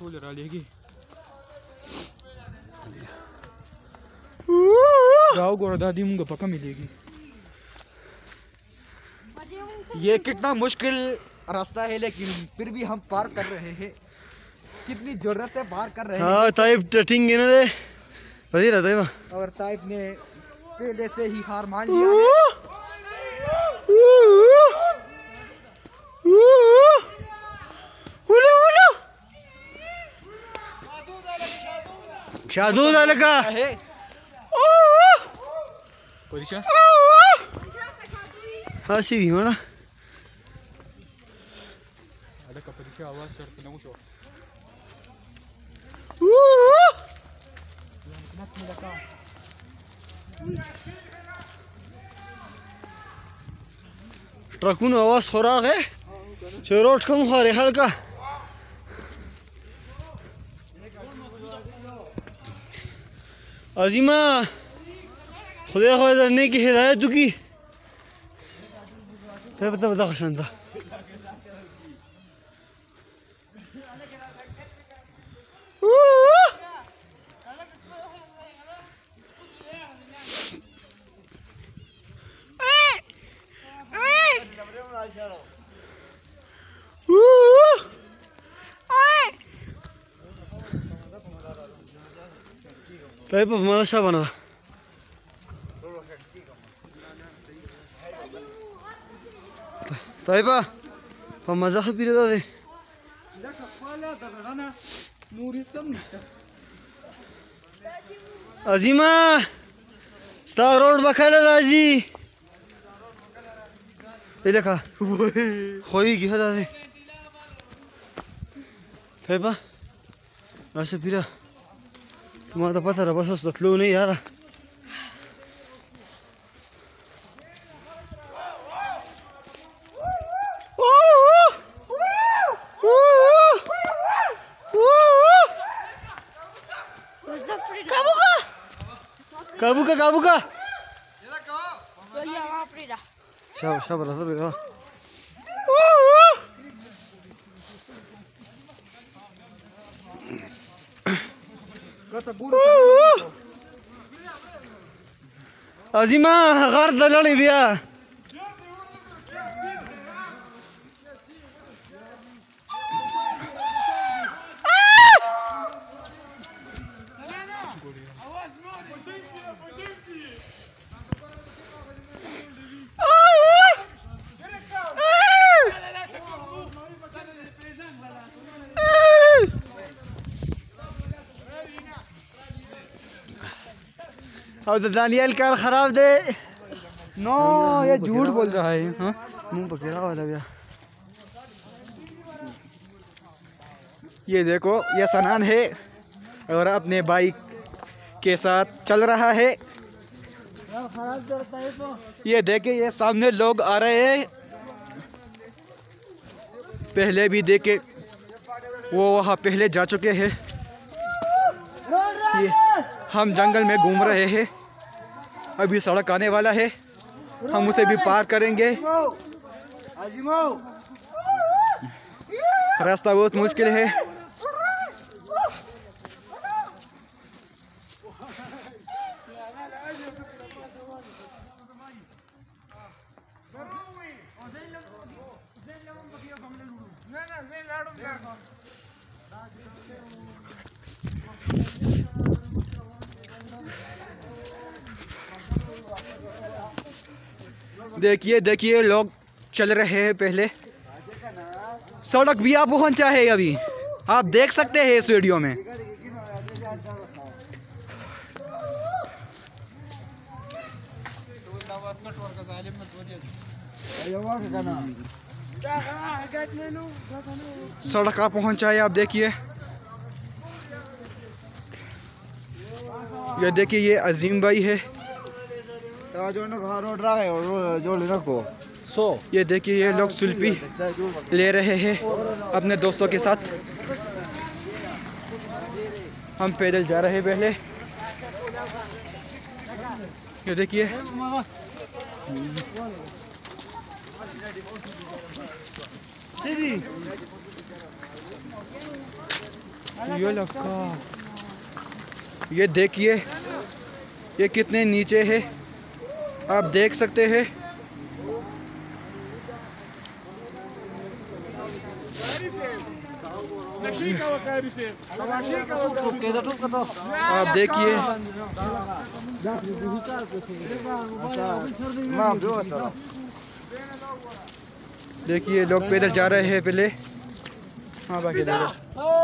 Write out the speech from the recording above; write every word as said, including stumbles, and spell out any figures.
बोल रहा लेगी जाओ गोरा दादी मुंगा पक्का मिलेगी। ये कितना मुश्किल रास्ता है लेकिन फिर भी हम पार कर रहे हैं, कितनी जरूरत से पार कर रहे हैं। हाँ ताइब ट्रटिंग ना दे वही रहता है। और ताइब ने पहले से ही हार मान लिया है। शादू लगा है परीक्षा हाँ सी भी माना ada ka pरीक्षा आवाज सर्त ना उठो ट्रकून आवाज खोराक है शेरोट कम खारे हल्का अजीमा खुदा खुदा करने की हिदायत की तो बता बता खशान था طيب ما شابنا طيب فما زخ بيردا دي لا كفاله دغنا نوري سم عظيمه ستا روड بخاله راځي الهکا خوېږي هدا دي طيب راشه پیرا ما ته پته را بس اوس تلو نه یاره काबू का काबू का शाबाश शाबाश शाबाश अजीमा घर दलड़ी बिया और दानियल कार खराब दे नो ये झूठ बोल रहा है। हाँ मुंह पकड़ा वाला भैया ये देखो ये सनान है और अपने बाइक के साथ चल रहा है। ये देखे ये सामने लोग आ रहे हैं, पहले भी देखे वो वहाँ पहले जा चुके हैं। ये हम जंगल में घूम रहे हैं, अभी सड़क आने वाला है, हम उसे भी पार करेंगे। रास्ता बहुत मुश्किल है। देखिए देखिए लोग चल रहे हैं, पहले सड़क भी आप पहुंचा है, अभी आप देख सकते हैं इस वीडियो में। सड़क आप पहुंचा है, आप देखिए। ये देखिए ये अजीम भाई है। सो ये देखिए ये लोग सेल्फी ले रहे हैं अपने दोस्तों के साथ। हम पैदल जा रहे हैं पहले। ये देखिए ये लक्का ये देखिए ये कितने नीचे है, आप देख सकते हैं। आप देखिए देखिए लोग पैदल जा रहे हैं पहले। हाँ बाकी देखो